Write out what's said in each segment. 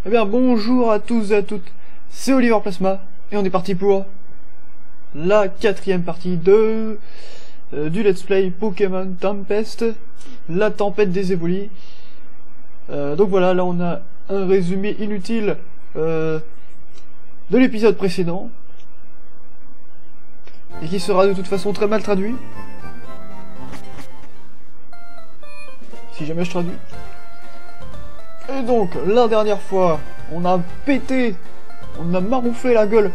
Eh bien bonjour à tous et à toutes, c'est Oliver Plasma, et on est parti pour la 4e partie du Let's Play Pokémon Tempest, la tempête des Évolies. Donc voilà, là on a un résumé inutile de l'épisode précédent, et qui sera de toute façon très mal traduit, si jamais je traduis. Et donc, la dernière fois, on a pété, on a marouflé la gueule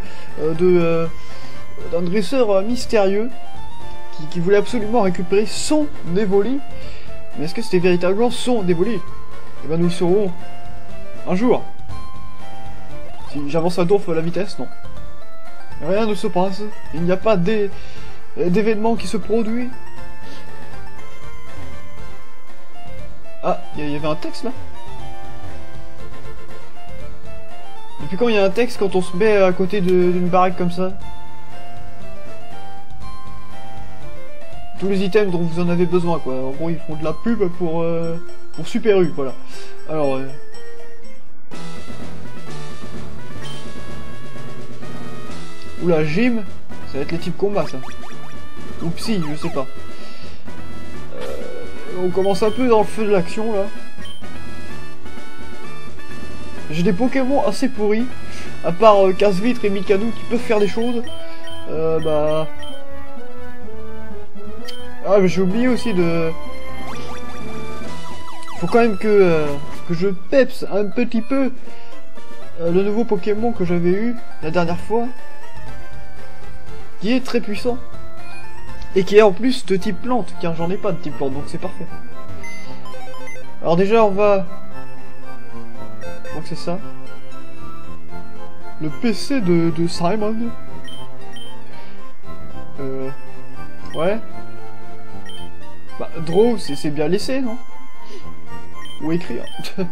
d'un dresseur mystérieux qui voulait absolument récupérer son Évoli. Mais est-ce que c'était véritablement son Évoli? Eh bien, nous le saurons un jour. Si j'avance à donf la vitesse, non. Rien ne se passe, il n'y a pas d'événement qui se produit. Ah, il y avait un texte là? Depuis quand il y a un texte quand on se met à côté d'une baraque comme ça? Tous les items dont vous en avez besoin, quoi. En gros, ils font de la pub pour Super U, voilà. Alors... Oula, gym, ça va être les types combat, ça. Ou psy, je sais pas. On commence un peu dans le feu de l'action, là. J'ai des Pokémon assez pourris, à part Casse-Vitre et Mikado qui peuvent faire des choses. Ah, mais j'ai oublié aussi de... Faut quand même que je peps un petit peu le nouveau Pokémon que j'avais eu la dernière fois, qui est très puissant. Et qui est en plus de type plante, car j'en ai pas de type plante, donc c'est parfait. Alors déjà, on va... Donc c'est ça. Le PC de Simon. Ouais. Bah, draw, c'est bien laissé, non? Ou écrire.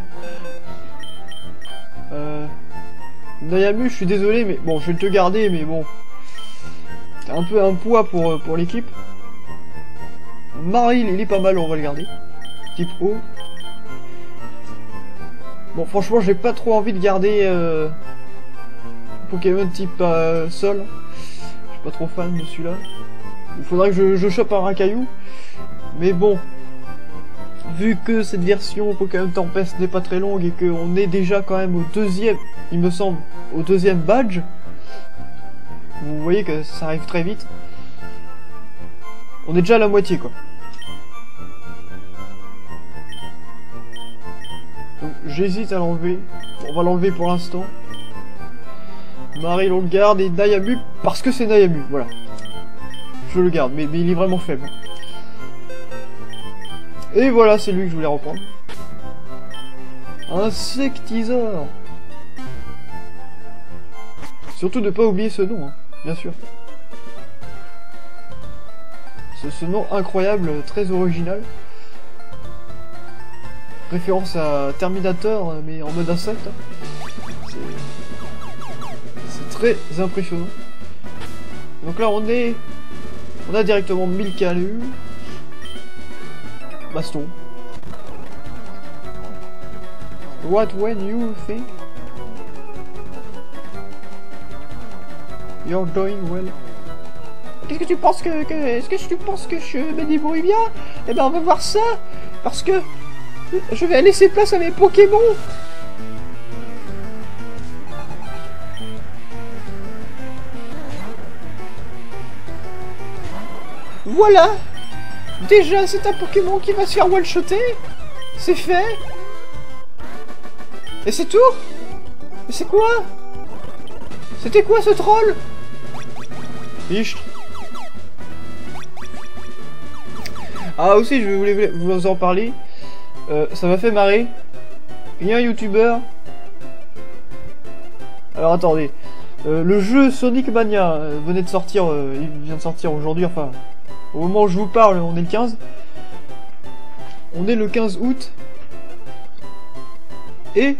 Nayamu, je suis désolé, mais bon, je vais te garder, mais bon. C'est un peu un poids pour l'équipe. Maril, il est pas mal, on va le garder. Type O. Bon, franchement, j'ai pas trop envie de garder Pokémon type Sol. Je suis pas trop fan de celui-là. Il faudrait que je chope un Racaillou. Mais bon, vu que cette version Pokémon Tempest n'est pas très longue et qu'on est déjà quand même au deuxième, il me semble, au deuxième badge, vous voyez que ça arrive très vite. On est déjà à la moitié, quoi. Donc j'hésite à l'enlever. On va l'enlever pour l'instant. Maril on le garde et Nayamu parce que c'est Nayamu, voilà. Je le garde, mais il est vraiment faible. Et voilà, c'est lui que je voulais reprendre. Insectisor. Surtout ne pas oublier ce nom, hein, bien sûr. Ce nom incroyable, très original. Référence à Terminator, mais en mode insecte. C'est très impressionnant. Donc là, on a directement 1000 calus. Baston. What when you think you're doing well? Qu'est-ce que tu penses est-ce que tu penses que je me débrouille bien? Eh ben, on va voir ça, parce que je vais laisser place à mes Pokémon. Voilà. Déjà, c'est un Pokémon qui va se faire one-shotter. C'est fait. Et c'est tout? Mais c'est quoi? C'était quoi ce troll? Fichtre. Ah aussi, je voulais vous en parler. Ça m'a fait marrer. Il y a un youtubeur. Alors attendez. Le jeu Sonic Mania venait de sortir. Il vient de sortir aujourd'hui. Enfin, au moment où je vous parle, on est le 15. On est le 15 août. Et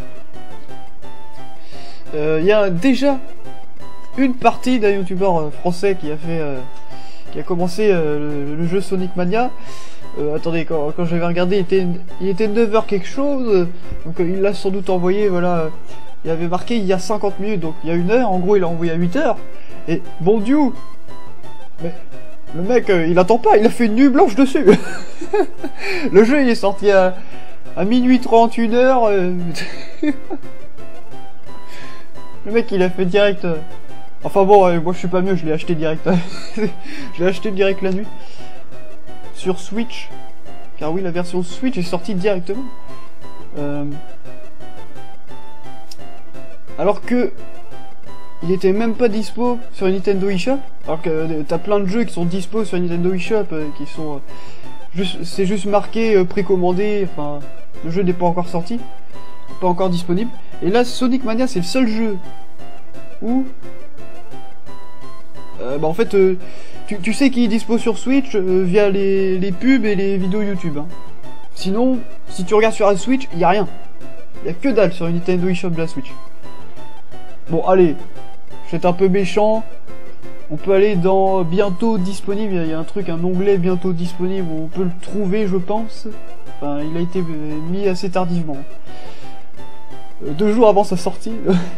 il y a déjà une partie d'un youtubeur français qui a commencé le jeu Sonic Mania. Attendez, quand j'avais regardé, il était 9h quelque chose. Donc il l'a sans doute envoyé, voilà. Il avait marqué il y a 50 minutes, donc il y a 1 heure. En gros, il a envoyé à 8h. Et bon Dieu, mais le mec, il attend pas, il a fait une nuit blanche dessus. Le jeu, il est sorti à minuit 30, 1h. Le mec, il a fait direct. Enfin bon, moi je suis pas mieux, je l'ai acheté direct. Je l'ai acheté direct la nuit. Sur Switch. Car oui, la version Switch est sortie directement. Alors que il était même pas dispo sur Nintendo eShop. Alors que t'as plein de jeux qui sont dispo sur Nintendo eShop qui sont c'est juste marqué précommandé. Enfin, le jeu n'est pas encore sorti, pas encore disponible. Et là, Sonic Mania, c'est le seul jeu où bah en fait tu sais qu'il est dispo sur Switch via les pubs et les vidéos YouTube. Hein. Sinon, si tu regardes sur la Switch, il y a rien. Il y a que dalle sur une Nintendo eShop de la Switch. Bon, allez, je vais être un peu méchant. On peut aller dans bientôt disponible. Il y a un truc, un onglet bientôt disponible où on peut le trouver, je pense. Enfin, il a été mis assez tardivement. 2 jours avant sa sortie.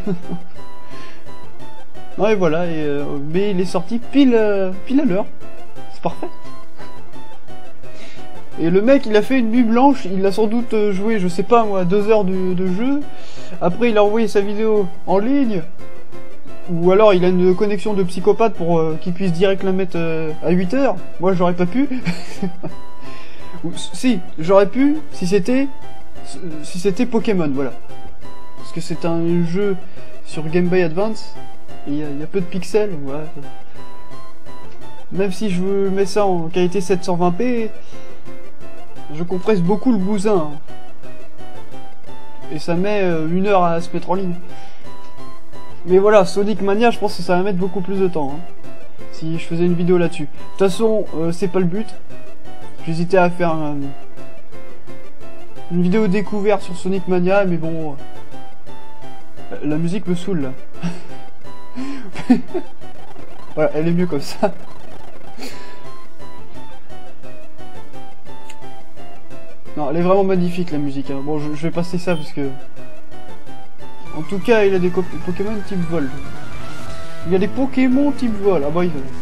Ouais, voilà, mais il est sorti pile à l'heure. C'est parfait. Et le mec, il a fait une nuit blanche, il a sans doute joué, je sais pas moi, 2 heures de jeu. Après, il a envoyé sa vidéo en ligne. Ou alors, il a une connexion de psychopathe pour qu'il puisse direct la mettre à 8h. Moi, j'aurais pas pu. Si, j'aurais pu si c'était Pokémon, voilà. Parce que c'est un jeu sur Game Boy Advance. Il y a peu de pixels, voilà. Même si je mets ça en qualité 720p, je compresse beaucoup le bousin. Et ça met 1 heure à se mettre en ligne. Mais voilà, Sonic Mania, je pense que ça va mettre beaucoup plus de temps. Hein, si je faisais une vidéo là-dessus. De toute façon, c'est pas le but. J'hésitais à faire une vidéo découverte sur Sonic Mania, mais bon... la musique me saoule, là. Voilà, elle est mieux comme ça. Non, elle est vraiment magnifique la musique. Hein. Bon, je vais passer ça parce que... En tout cas, il a des Pokémon type vol. Il y a des Pokémon type vol. Ah bah,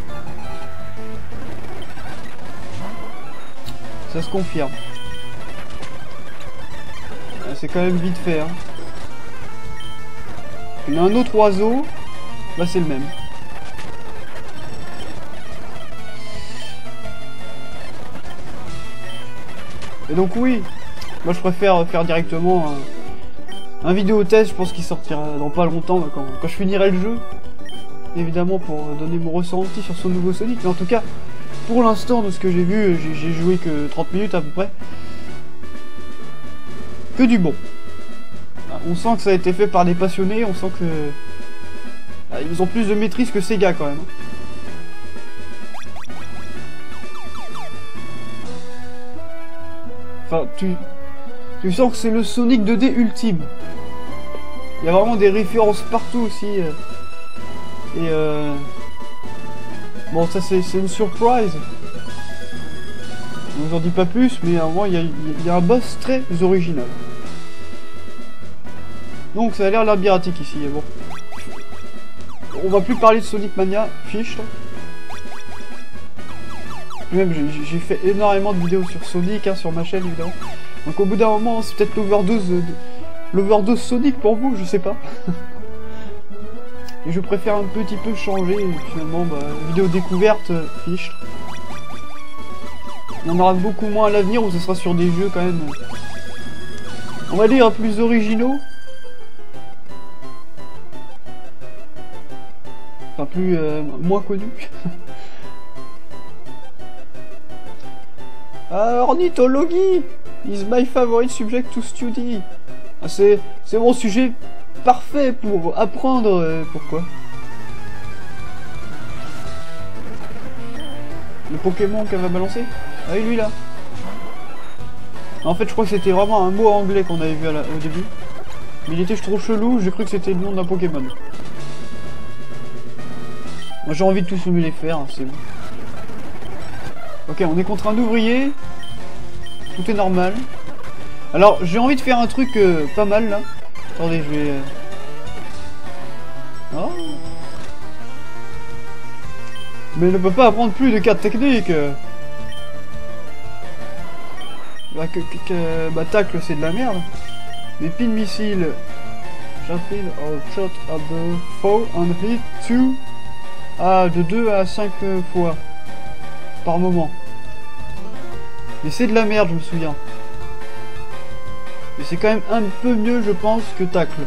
ça se confirme. C'est quand même vite fait. Hein. Il y a un autre oiseau. Là, c'est le même. Et donc oui, moi je préfère faire directement un vidéo test, je pense qu'il sortira dans pas longtemps quand je finirai le jeu. Évidemment pour donner mon ressenti sur ce nouveau Sonic, mais en tout cas, pour l'instant de ce que j'ai vu, j'ai joué que 30 minutes à peu près. Que du bon. On sent que ça a été fait par des passionnés, on sent que... ils ont plus de maîtrise que Sega quand même. Enfin, tu sens que c'est le Sonic 2D ultime. Il y a vraiment des références partout aussi. Bon, ça c'est une surprise. Je vous en dis pas plus, mais à un moment, il y a un boss très original. Donc ça a l'air labyrinthique ici, bon. On va plus parler de Sonic Mania, fiche. Même j'ai fait énormément de vidéos sur Sonic, hein, sur ma chaîne évidemment. Donc au bout d'un moment, c'est peut-être l'overdose Sonic pour vous, je sais pas. Et je préfère un petit peu changer, finalement, bah, vidéo découverte, fiche. Il y en aura beaucoup moins à l'avenir où ce sera sur des jeux quand même, on va dire, plus originaux. Enfin, moins connus. Ornithologie is my favorite subject to study. C'est mon sujet parfait pour apprendre. Pourquoi? Le Pokémon qu'elle va balancer? Ah oui, lui là. En fait, je crois que c'était vraiment un mot anglais qu'on avait vu au début. Mais il était trop chelou, j'ai cru que c'était le nom d'un Pokémon. Moi j'ai envie de tous me les faire, hein, c'est bon. Ok, on est contre un ouvrier. Tout est normal. Alors, j'ai envie de faire un truc pas mal, là. Attendez, je vais... Oh. Mais il ne peut pas apprendre plus de cartes techniques. Bah, tacle, c'est de la merde. Des pin missiles. Sharpil or shot at the foe and hit 2. Ah, de 2 à 5 fois. Par moment. Mais c'est de la merde, je me souviens. Mais c'est quand même un peu mieux, je pense, que tacle.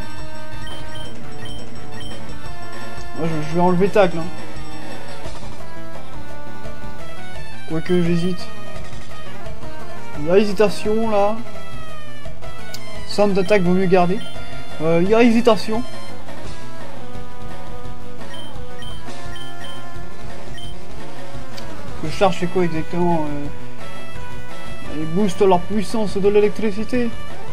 Moi, je vais enlever tacle. Hein. Quoique j'hésite. Il y a hésitation là. Sound d'attaque vaut mieux garder. Il y a hésitation. Le charge fait quoi exactement? Il booste leur puissance de l'électricité.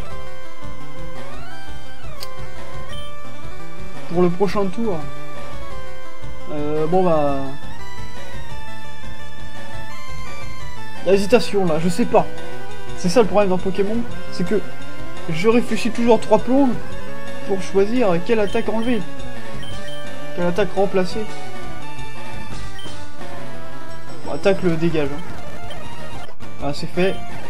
Pour le prochain tour. Bon bah... Il y a hésitation là, je sais pas. C'est ça le problème dans Pokémon, c'est que je réfléchis toujours 3 plombes pour choisir quelle attaque enlever. Quelle attaque remplacer. Bon, attaque le dégage. Hein. Ah, c'est fait.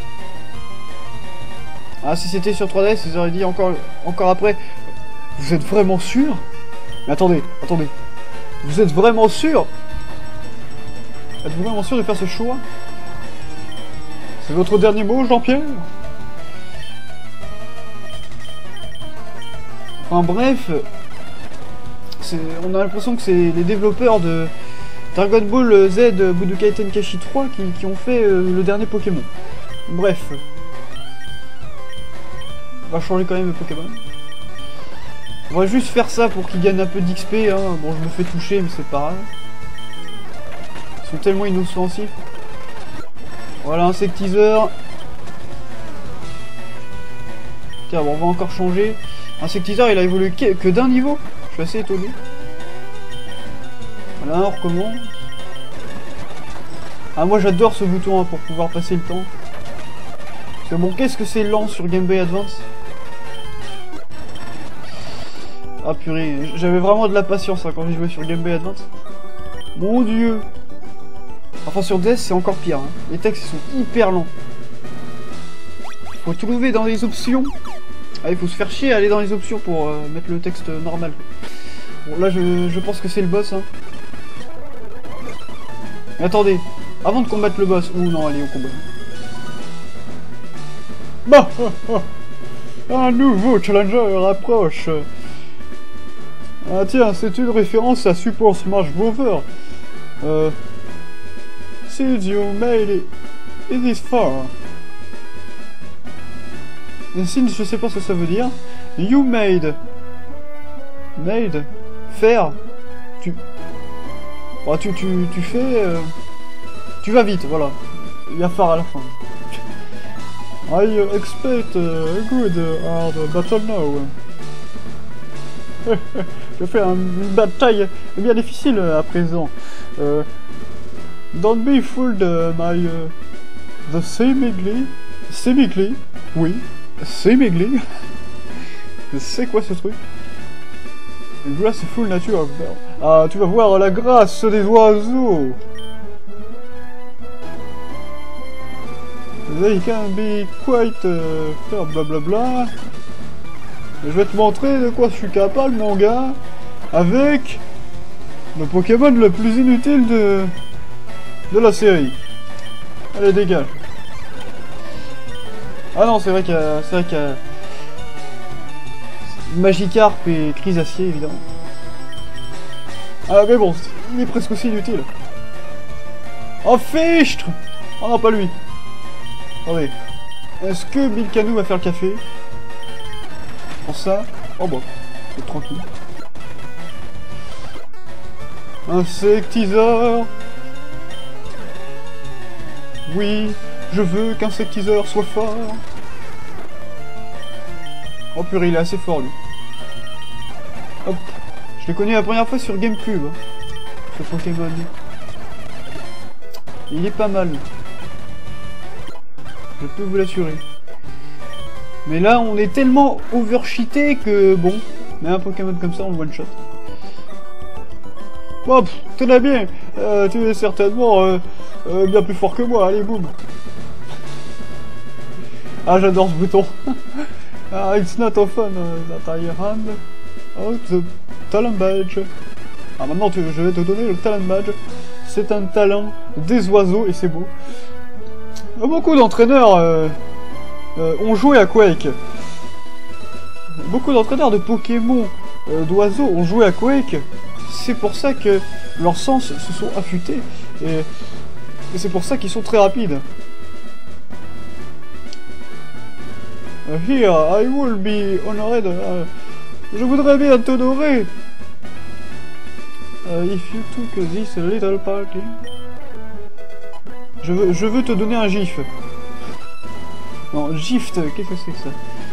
Ah, si c'était sur 3DS, ils auraient dit encore après. Vous êtes vraiment sûr? Mais attendez. Vous êtes vraiment sûr? Êtes-vous vraiment sûr de faire ce choix? C'est votre dernier mot, Jean-Pierre? Enfin bref, on a l'impression que c'est les développeurs de Dragon Ball Z Budokai Tenkaichi 3 qui ont fait le dernier Pokémon. Bref. On va changer quand même le Pokémon. On va juste faire ça pour qu'ils gagnent un peu d'XP. Hein. Bon, je me fais toucher, mais c'est pas grave. Ils sont tellement inoffensifs. Voilà, insectiseur. Tiens, bon, on va encore changer. Insectiseur, il a évolué que d'un niveau. Je suis assez étonné. Voilà, on recommence. Ah, moi j'adore ce bouton hein, pour pouvoir passer le temps. Parce que bon, qu'est-ce que c'est lent sur Game Boy Advance? Ah purée, j'avais vraiment de la patience hein, quand j'ai joué sur Game Boy Advance. Mon dieu. Enfin sur DS c'est encore pire. Hein. Les textes ils sont hyper lents. Faut trouver dans les options. Ah, il faut se faire chier à aller dans les options pour mettre le texte normal. Bon là je pense que c'est le boss. Hein. Mais attendez, avant de combattre le boss... Ouh non, allez au combat. Bah un nouveau challenger approche. Ah tiens, c'est une référence à Super Smash Bros. Since you made it this far. Et since, je sais pas ce que ça veut dire. You made. Made. Faire. Tu... Bah, tu fais... Tu vas vite, voilà. Il y a phare à la fin. I expect a good hard battle now. Je fais une bataille bien difficile à présent. Don't be fooled by the seemingly. Seemingly, oui. Seemingly. C'est quoi ce truc? Graceful nature of bird. Ah, tu vas voir la grâce des oiseaux. They can be quite faire blablabla. Je vais te montrer de quoi je suis capable, mon gars, avec le Pokémon le plus inutile de la série. Allez, dégage. Ah non, c'est vrai qu'il y a Magikarp et Chrysacier, évidemment. Ah mais bon, il est presque aussi inutile. Oh, fichtre! Oh non, pas lui. Attendez. Est-ce que Milkanou va faire le café? Pour ça? Oh bon, c'est tranquille. Insectiseur. Oui, je veux qu'Insectiseur soit fort. Oh purée, il est assez fort lui. Hop. Je l'ai connu la première fois sur GameCube. Ce Pokémon. Il est pas mal. Je peux vous l'assurer. Mais là, on est tellement overcheaté que bon, mais un Pokémon comme ça, on le one shot. Bon, très bien. Tu es certainement bien plus fort que moi. Allez, boum. Ah, j'adore ce bouton. Ah, it's not often that I hand out the talent badge. Ah, maintenant, je vais te donner le talent badge. C'est un talent des oiseaux et c'est beau. Beaucoup d'entraîneurs ont joué à Quake. Beaucoup d'entraîneurs de Pokémon d'oiseaux ont joué à Quake. C'est pour ça que leurs sens se sont affûtés. Et c'est pour ça qu'ils sont très rapides. Here, I will be honored. Je voudrais bien t'honorer. If you took this little party. Je veux te donner un gif. Non, gift, qu'est-ce que c'est que ça?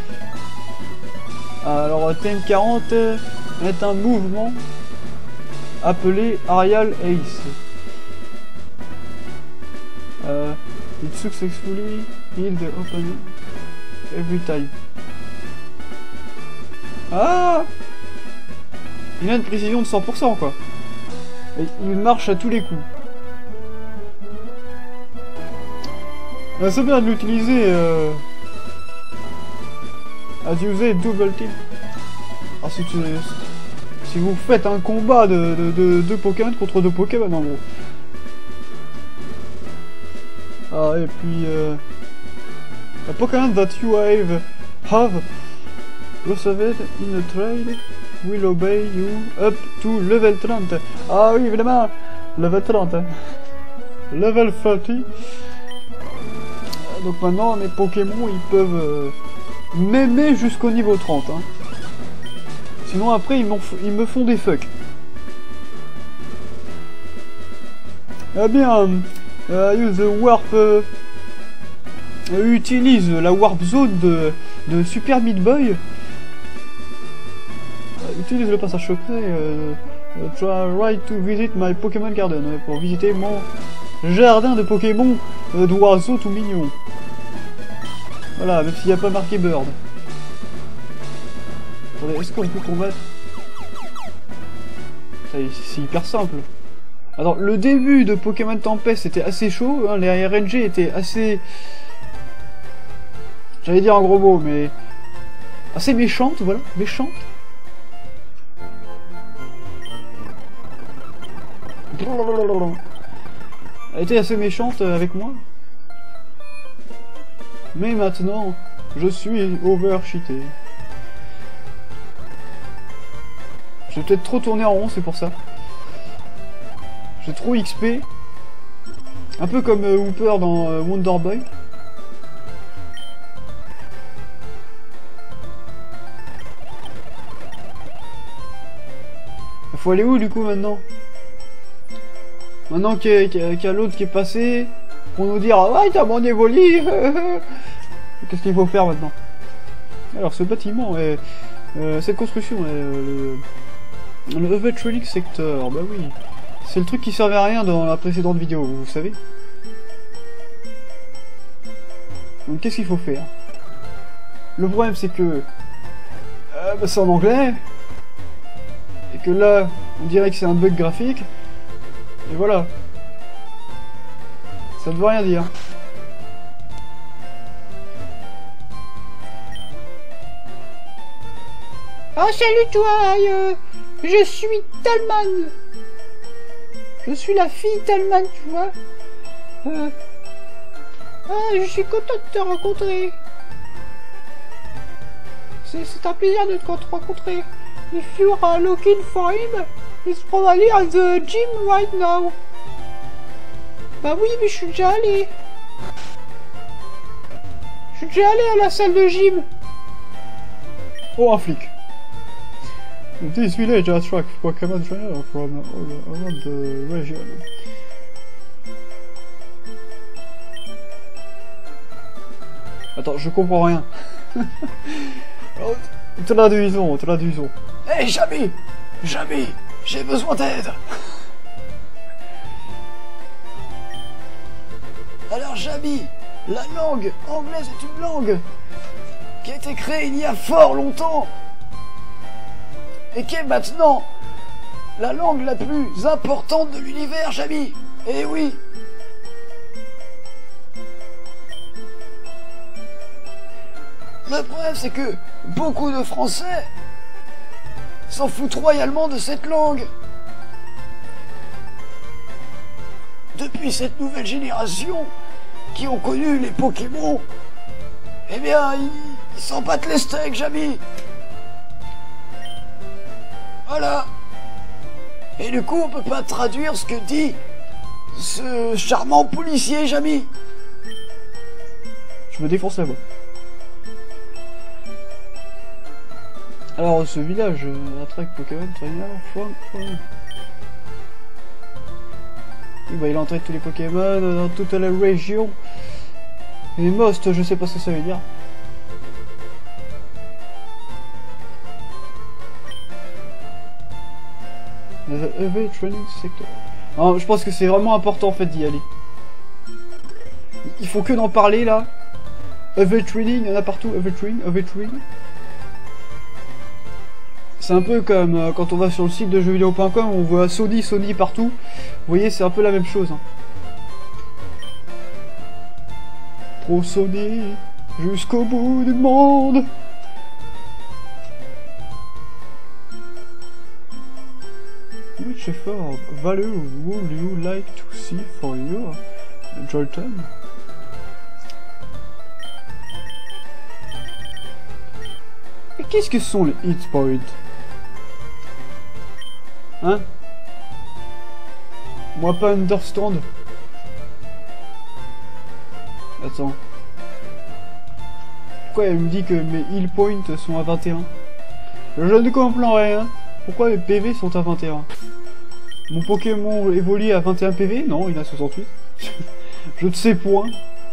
Alors, TM40 est un mouvement appelé Aerial Ace. It successfully healed the opponent every time. Ah! Il a une précision de 100% quoi. Et il marche à tous les coups. C'est bien de l'utiliser à user double team. Alors si vous faites un combat de deux Pokémon contre deux Pokémon en gros. Ah et puis a Pokémon that you have received in a trade will obey you up to level 30. Ah oui évidemment, level 30. Hein. Level 30. Donc maintenant mes Pokémon ils peuvent m'aimer jusqu'au niveau 30. Hein. Sinon après ils me font des fuck. Eh bien, use the warp. Utilise la warp zone de Super Meat Boy. Utilise le passage secret. Try to visit my Pokémon Garden pour visiter mon jardin de Pokémon d'oiseaux tout mignons. Voilà, même s'il n'y a pas marqué Bird. Attendez, est-ce qu'on peut combattre? C'est hyper simple. Alors, le début de Pokémon Tempest était assez chaud, hein, les RNG étaient assez... J'allais dire un gros mot, mais... assez méchantes, voilà, méchantes. Elle était assez méchante avec moi. Mais maintenant, je suis overcheaté. Je vais peut-être trop tourner en rond, c'est pour ça. J'ai trop XP. Un peu comme Hooper dans Wonder Boy. Faut aller où du coup maintenant? Maintenant qu'il y a l'autre qui est passé, pour nous dire ah ouais t'as mon évoli. Qu'est-ce qu'il faut faire maintenant? Alors ce bâtiment est... cette construction est le Electronic Sector, bah oui. C'est le truc qui servait à rien dans la précédente vidéo, vous savez. Donc qu'est-ce qu'il faut faire? Le problème c'est que... bah, c'est en anglais. Et que là, on dirait que c'est un bug graphique. Et voilà. Ça ne veut rien dire. Oh salut toi, je suis Talman. Je suis la fille Talman, tu vois. Je suis content de te rencontrer. C'est un plaisir de te rencontrer. If you are looking for him, he's probably at the gym right now. Bah oui, mais je suis déjà allé. Je suis déjà allé à la salle de gym. Oh, un flic. This village attracts Pokémon trainers from all around the region. Attends, je comprends rien. Traduisons. Hey, Jamy, j'ai besoin d'aide. Alors, Jamy, La langue anglaise est une langue qui a été créée il y a fort longtemps et qui est maintenant la langue la plus importante de l'univers, Jamy. Eh oui. Le problème, c'est que beaucoup de Français s'en foutent royalement de cette langue. Depuis cette nouvelle génération qui ont connu les Pokémon, eh bien, ils s'en battent les steaks, Jamy. Voilà. Et du coup, on peut pas traduire ce que dit ce charmant policier, Jamy. Je me défonce la voix. Alors, ce village attraque Pokémon Trainer, il va entrer tous les Pokémon dans toute la région. Et Most, je sais pas ce que ça veut dire. The EV Training Sector. Alors, je pense que c'est vraiment important en fait d'y aller. Il faut que d'en parler là. EV Training, il y en a partout. EV Training. C'est un peu comme quand on va sur le site de jeuxvideo.com, on voit Sony partout. Vous voyez, c'est un peu la même chose. Hein. Pro Sony, jusqu'au bout du monde. Which effort value would you like to see for your Jolton? Et qu'est-ce que sont les hit points? Hein? Moi pas understand. Attends. Pourquoi elle me dit que mes heal points sont à 21? Je ne comprends rien. Pourquoi mes PV sont à 21? Mon Pokémon évolue à 21 PV? Non, il a 68. Je ne sais point.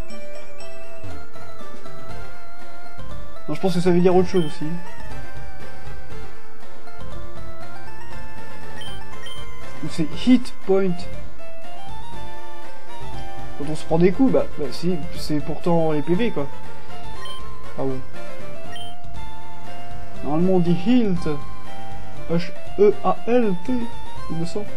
Non, je pense que ça veut dire autre chose aussi. C'est hit point. Quand on se prend des coups, bah si, c'est pourtant les PV quoi. Ah bon. Normalement on dit health. H-E-A-L-T, il me semble.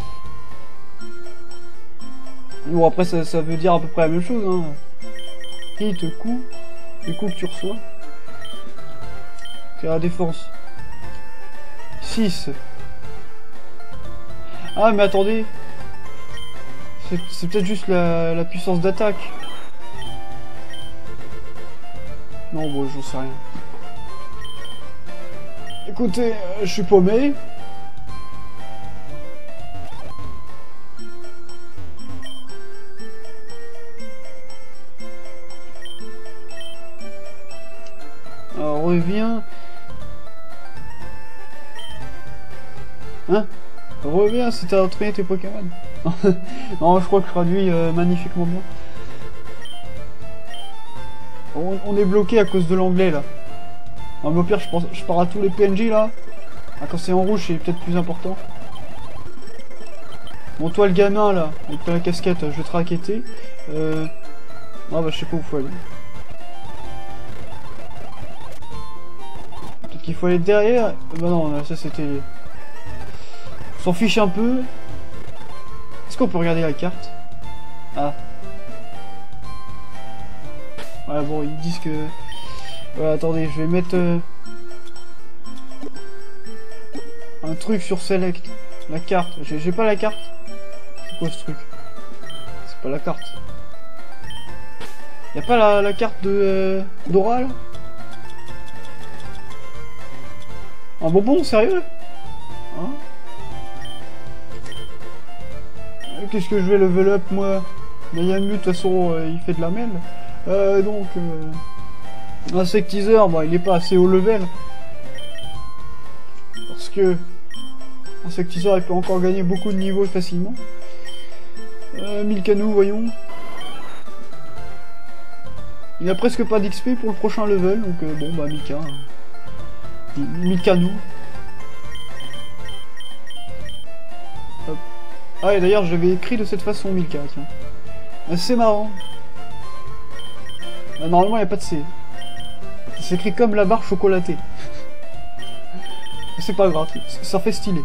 Bon après ça veut dire à peu près la même chose hein. Hit, coup, les coups que tu reçois. C'est la défense. 6. Ah mais attendez. C'est peut-être juste la puissance d'attaque. Non bon j'en sais rien. Écoutez, je suis paumé. Alors reviens. Hein? Reviens si t'as entraîné tes Pokémon. Non, je crois que je traduis magnifiquement bien. On est bloqué à cause de l'anglais là. Non mais au pire je pars à tous les PNJ là. Ah, quand c'est en rouge c'est peut-être plus important. Bon toi le gamin là, avec la casquette, je vais te raqueter. Ah bah je sais pas où faut aller. Peut-être qu'il faut aller derrière. Bah non, ça c'était... On s'en fiche un peu. Est-ce qu'on peut regarder la carte? Ah. Voilà bon ils disent que... Ouais, attendez, je vais mettre un truc sur Select. La carte. J'ai pas la carte. C'est quoi ce truc? C'est pas la carte. Y'a pas la carte de Dora là? Un bonbon, sérieux? Hein? Qu'est-ce que je vais level up moi? Yamu de toute façon il fait de la mêle. Donc... Insectiseur, bon, il est pas assez haut level. Parce que Insectiseur, il peut encore gagner beaucoup de niveaux facilement. Milcanou, voyons. Il a presque pas d'XP pour le prochain level, donc bon, bah Mika. Milcanou. Hop. Ah, et d'ailleurs, j'avais écrit de cette façon Milka, tiens. C'est marrant. Normalement, il n'y a pas de C. C'est écrit comme la barre chocolatée. C'est pas grave, ça fait stylé.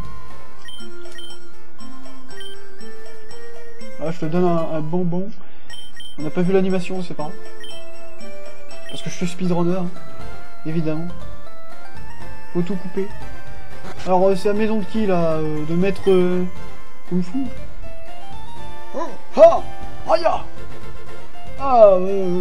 Ah, je te donne un bonbon. On n'a pas vu l'animation, c'est pas grave. Parce que je suis speedrunner, hein, évidemment. Faut tout couper. Alors, c'est la maison de qui, là? De maître Kung Fu? Ah! Aya! Ah,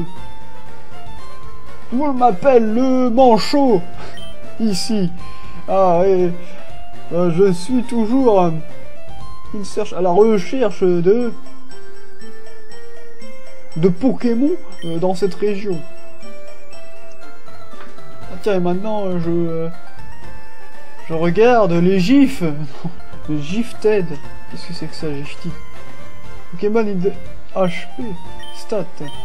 on m'appelle le manchot ici. Ah, et je suis toujours à la recherche de Pokémon dans cette région. Ah, tiens, et maintenant je regarde les gifs. Les Gifted. Qu'est-ce que c'est que ça, Gifty? Pokémon ID HP. Stat.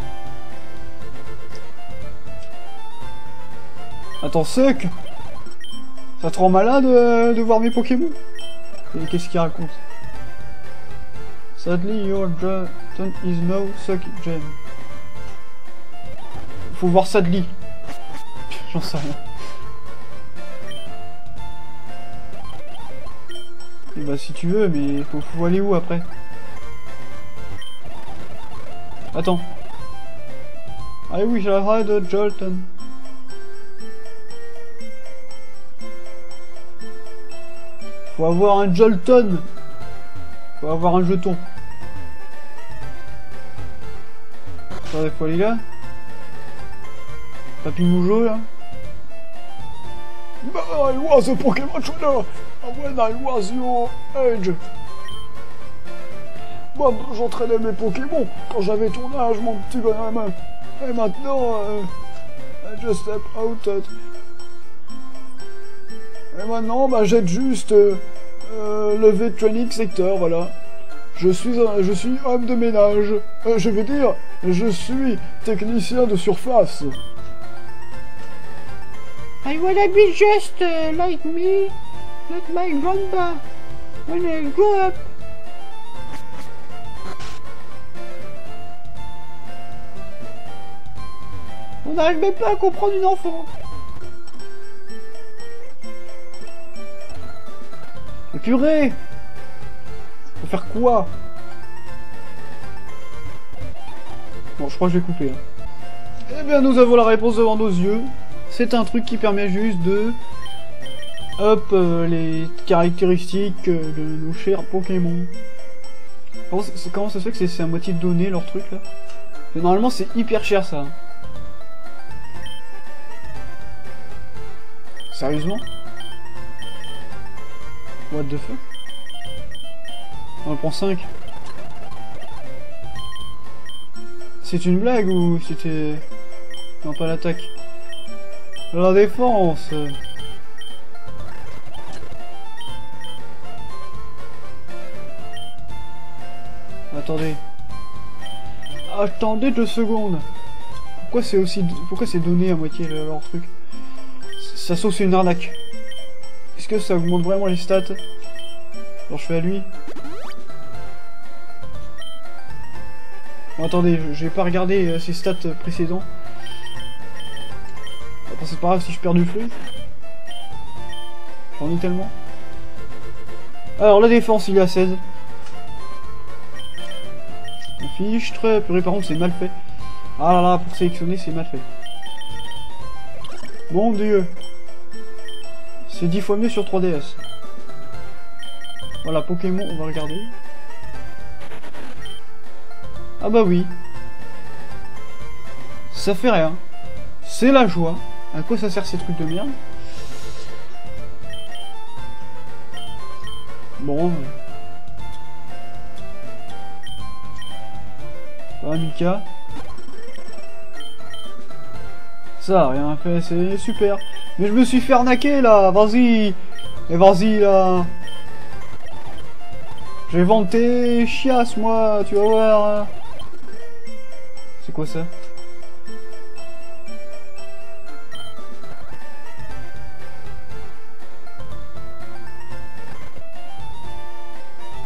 Attends, Suck. Ça te rend malade de voir mes Pokémon? Et qu'est-ce qu'il raconte? Sadly, your John is no Suck Gem. Faut voir Sadly. J'en sais rien. Et bah si tu veux, mais faut aller où après? Attends. I wish I had a Jolton. Faut avoir un Jolton. Faut avoir un jeton. Attendez, faut aller là. Papy Moujo là. But I was a Pokémon trainer when I was your age. Moi, j'entraînais mes Pokémon quand j'avais ton âge, mon petit bonhomme. Et maintenant, I just step out. Et maintenant, bah, j'aide juste le V-Training Sector, voilà. Je suis homme de ménage. Je veux dire, je suis technicien de surface. I wanna be just like me, like my grandpa, when I grow up. On n'arrive même pas à comprendre une enfant. Mais purée! Faut faire quoi? Bon, je crois que je vais couper. Hein. Eh bien, nous avons la réponse devant nos yeux. C'est un truc qui permet juste de up les caractéristiques de nos chers Pokémon. Comment ça se fait que c'est à moitié donné leur truc là? Normalement c'est hyper cher ça. Sérieusement? What the fuck? On en prend 5. C'est une blague ou c'était... Non, pas l'attaque. La défense. Attendez. Attendez 2 secondes. Pourquoi c'est donné à moitié leur truc? Ça sauce une arnaque. Est-ce que ça augmente vraiment les stats? Alors je fais à lui. Bon, attendez, je vais pas regarder ses stats précédents. Attends, c'est pas grave si je perds du feu. J'en ai tellement. Alors la défense il est à 16. Fiche très purée, par contre c'est mal fait. Ah là là, pour sélectionner c'est mal fait. Mon dieu. C'est 10 fois mieux sur 3DS. Voilà, Pokémon, on va regarder. Ah bah oui. Ça fait rien. C'est la joie. À quoi ça sert ces trucs de merde? Bon. Voilà, Mika. Ça a rien fait, c'est super. Mais je me suis fait arnaquer là, vas-y. Et vas-y là. Je vais vendre tes chiasses moi, tu vas voir. C'est quoi ça?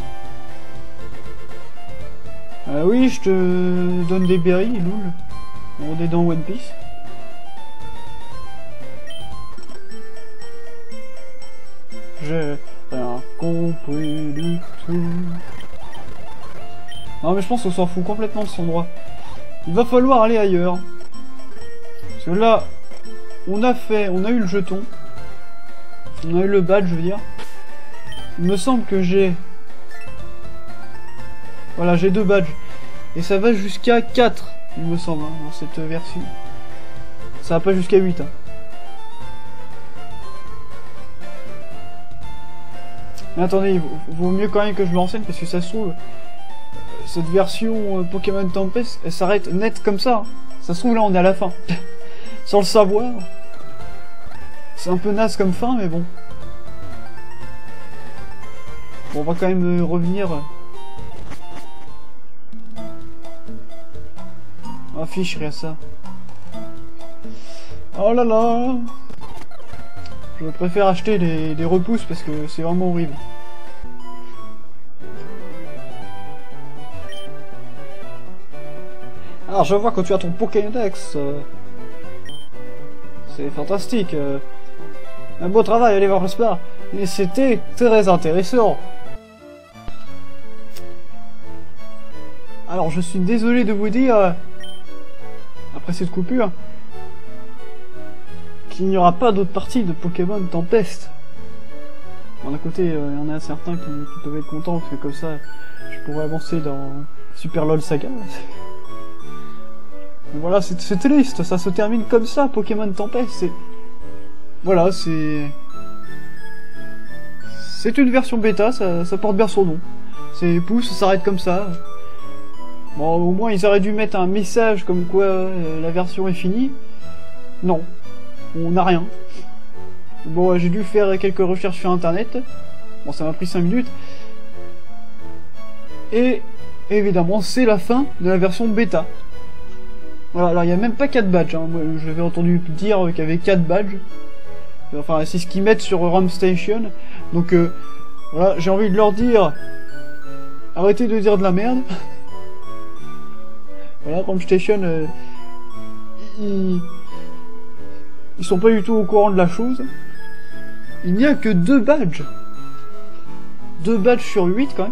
Ah oui, je te donne des berries, loul. On est dans One Piece. J'ai rien compris du tout. Non mais je pense qu'on s'en fout complètement de son droit. Il va falloir aller ailleurs. Parce que là, on a eu le jeton. On a eu le badge, je veux dire. Il me semble que j'ai... Voilà, j'ai 2 badges. Et ça va jusqu'à 4, il me semble, hein, dans cette version. Ça va pas jusqu'à 8. Hein. Mais attendez, il vaut mieux quand même que je me renseigne, parce que ça se trouve... Cette version Pokémon Tempest, elle s'arrête net comme ça. Hein. Ça se trouve, là, on est à la fin. Sans le savoir. C'est un peu naze comme fin, mais bon. Bon, on va quand même revenir... Affiche, rien ça. Oh là là. Je préfère acheter des repousses parce que c'est vraiment horrible. Alors je vois que tu as ton Pokédex. C'est fantastique. Un beau travail, allez voir le spa. Et c'était très intéressant. Alors je suis désolé de vous dire... après cette coupure, qu'il n'y aura pas d'autres parties de Pokémon Tempest. Bon, d'un côté, il y en a certains qui peuvent être contents, parce que comme ça, je pourrais avancer dans Super LOL Saga. Mais voilà, c'est triste, ça se termine comme ça, Pokémon Tempest. Voilà, c'est une version bêta, ça porte bien son nom. C'est pouf, ça s'arrête comme ça. Bon, au moins ils auraient dû mettre un message comme quoi la version est finie. Non, on n'a rien. Bon, j'ai dû faire quelques recherches sur internet. Bon, ça m'a pris 5 minutes. Et évidemment, c'est la fin de la version bêta. Voilà, alors il n'y a même pas 4 badges. Hein. Moi, j'avais entendu dire qu'il y avait 4 badges. Enfin, c'est ce qu'ils mettent sur Rom Station. Donc, voilà, j'ai envie de leur dire... Arrêtez de dire de la merde. Voilà, Rom Station, ils sont pas du tout au courant de la chose. Il n'y a que 2 badges. 2 badges sur 8 quand même.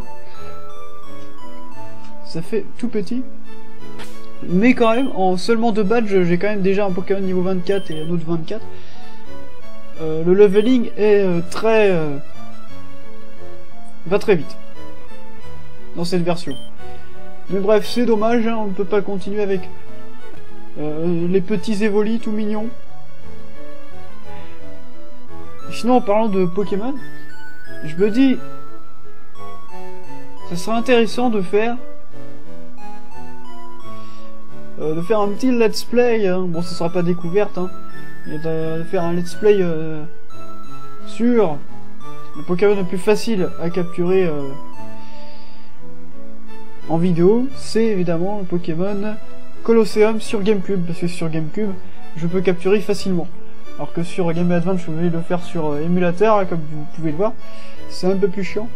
Ça fait tout petit. Mais quand même, en seulement 2 badges, j'ai quand même déjà un Pokémon niveau 24 et un autre 24. Le leveling est va très vite. Dans cette version. Mais bref, c'est dommage, hein, on ne peut pas continuer avec les petits évolis tout mignons. Sinon, en parlant de Pokémon, je me dis... ça serait intéressant de faire... un petit let's play, hein. Bon, ça sera pas découverte, hein, mais de faire un let's play sur le Pokémon le plus facile à capturer en vidéo, c'est évidemment le Pokémon Colosseum sur GameCube, parce que sur GameCube, je peux capturer facilement. Alors que sur Game Boy Advance, je vais le faire sur émulateur, hein, comme vous pouvez le voir, c'est un peu plus chiant.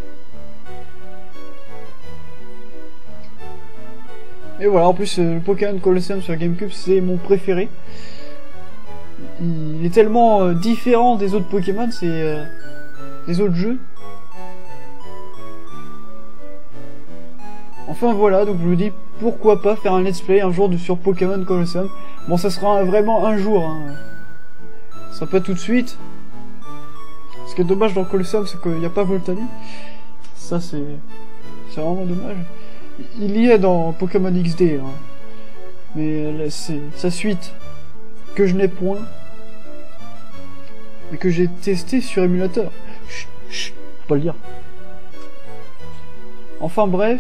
Et voilà, en plus, le Pokémon Colosseum sur GameCube, c'est mon préféré. Il est tellement différent des autres Pokémon, des autres jeux. Enfin voilà, donc je vous dis, pourquoi pas faire un let's play un jour sur Pokémon Colosseum. Bon, ça sera vraiment un jour, hein. Ça sera pas tout de suite. Ce qui est dommage dans Colosseum, c'est qu'il n'y a pas Voltali. Ça, c'est vraiment dommage. Il y est dans Pokémon XD, hein. Mais c'est sa suite que je n'ai point, mais que j'ai testé sur émulateur. Chut, chut, faut pas le dire. Enfin bref,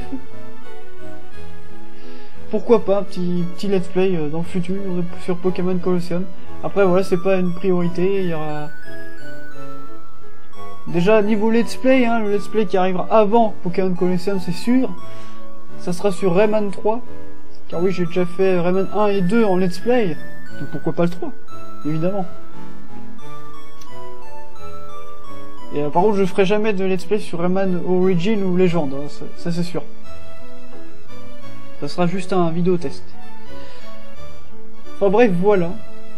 pourquoi pas un petit let's play dans le futur sur Pokémon Colosseum. Après voilà, c'est pas une priorité, il y aura... Déjà niveau let's play, hein, le let's play qui arrivera avant Pokémon Colosseum, c'est sûr. Ça sera sur Rayman 3. Car oui, j'ai déjà fait Rayman 1 et 2 en let's play. Donc pourquoi pas le 3, évidemment. Et par contre, je ferai jamais de let's play sur Rayman Origin ou Legend, hein, ça c'est sûr. Ça sera juste un vidéo test. Enfin bref, voilà.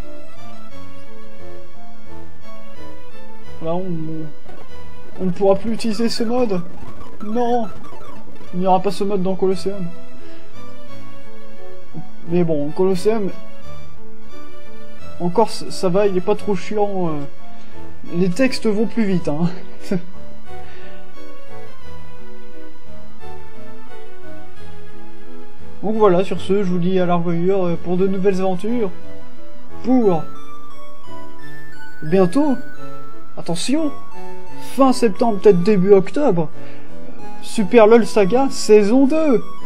Là, on ne pourra plus utiliser ce mode. Non, il n'y aura pas ce mode dans Colosseum. Mais bon, Colosseum, encore ça va, il est pas trop chiant. Les textes vont plus vite, hein. Donc voilà, sur ce, je vous dis à la revoyure pour de nouvelles aventures. Pour bientôt, attention, fin septembre, peut-être début octobre, Super LOL Saga saison 2.